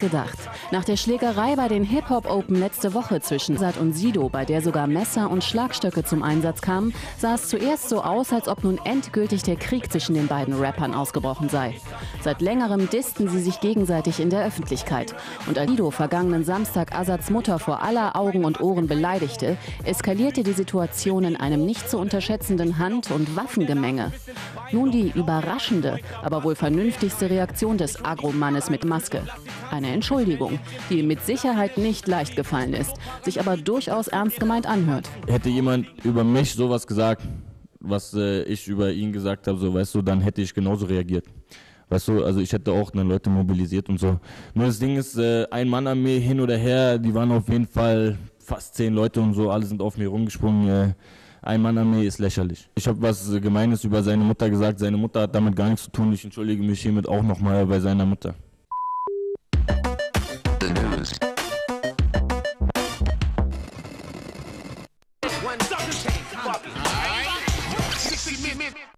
gedacht. Nach der Schlägerei bei den Hip-Hop Open letzte Woche zwischen Sad und Sido, bei der sogar Messer und Schlagstöcke zum Einsatz kamen, sah es zuerst so aus, als ob nun endgültig der Krieg zwischen den beiden Rappern ausgebrochen sei. Seit längerem dissten sie sich gegenseitig in der Öffentlichkeit. Und als Sido vergangenen Samstag Asads Mutter vor aller Augen und Ohren beleidigte, eskalierte die Situation in einem nicht zu unterschätzenden Hand- und Waffengemenge. Nun die überraschende, aber wohl vernünftigste Reaktion des Agro-Mannes mit Maske. Eine Entschuldigung, die mit Sicherheit nicht leicht gefallen ist, sich aber durchaus ernst gemeint anhört. Hätte jemand über mich sowas gesagt, was ich über ihn gesagt habe, so, weißt du, dann hätte ich genauso reagiert. Weißt du, also ich hätte auch Leute mobilisiert und so. Nur das Ding ist, Ein-Mann-Armee hin oder her, die waren auf jeden Fall fast 10 Leute und so, alle sind auf mir rumgesprungen. Ein-Mann-Armee ist lächerlich. Ich habe was Gemeines über seine Mutter gesagt. Seine Mutter hat damit gar nichts zu tun. Ich entschuldige mich hiermit auch nochmal bei seiner Mutter. The news. One,